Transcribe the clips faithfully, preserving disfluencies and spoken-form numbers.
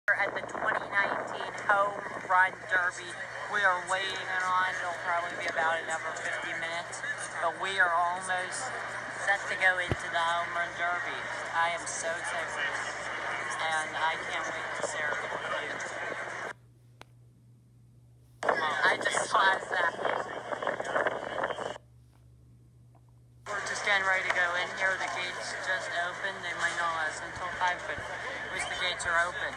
At the twenty nineteen Home Run Derby. We are waiting in line. It'll probably be about another fifty minutes, but we are almost set to go into the Home Run Derby. I am so excited for this, and I can't wait to share it with you. I just saw that. We're just getting ready to go in here. The gates just opened. They might not last until five, but at least the gates are open.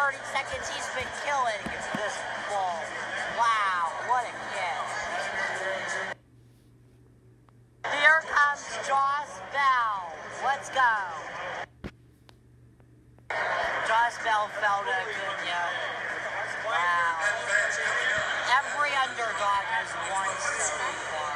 thirty seconds, he's been killing this ball. Wow, what a kid. Here comes Joss Bell. Let's go. Joss Bell fell to Acuna. Wow. Every underdog has won so far.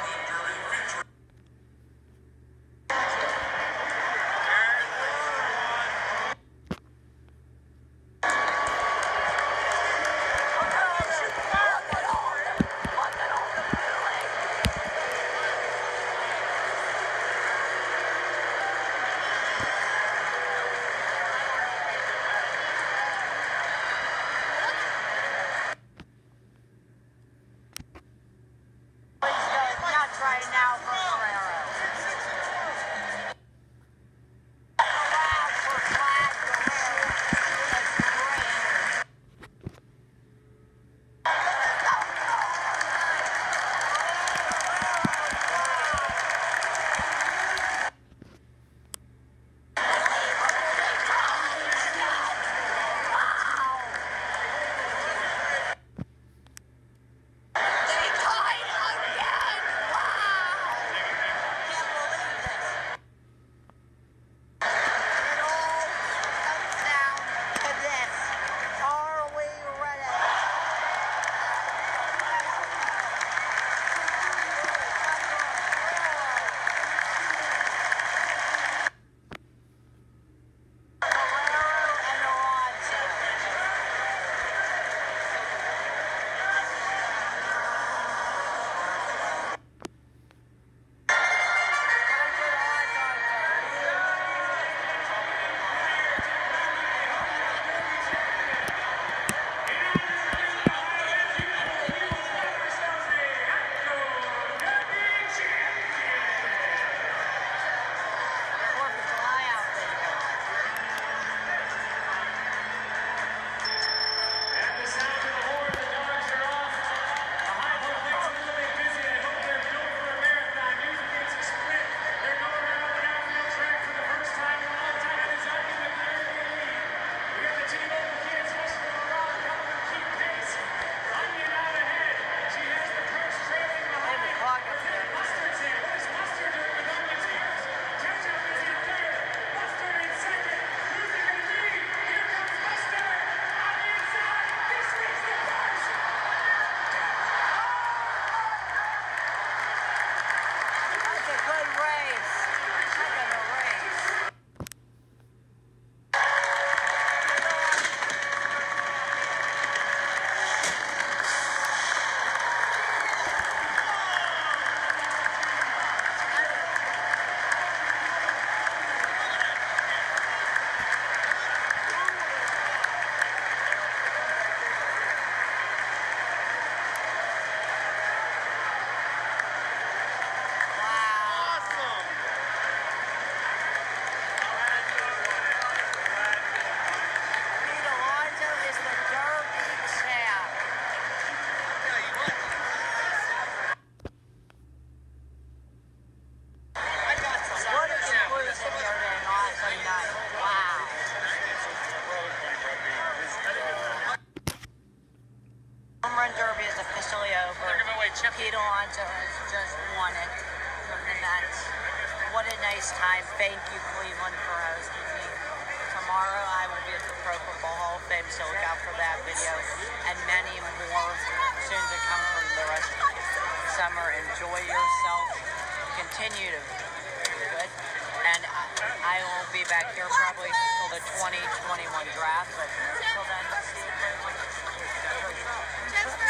Pete Alonso has just won it from the Mets. What a nice time. Thank you, Cleveland, for hosting me. Tomorrow I will be at the Pro Football Hall of Fame, so look out for that video and many more soon to come from the rest of the summer. Enjoy yourself. Continue to do good. And I, I will be back here probably till the twenty twenty-one draft, but until then, see you.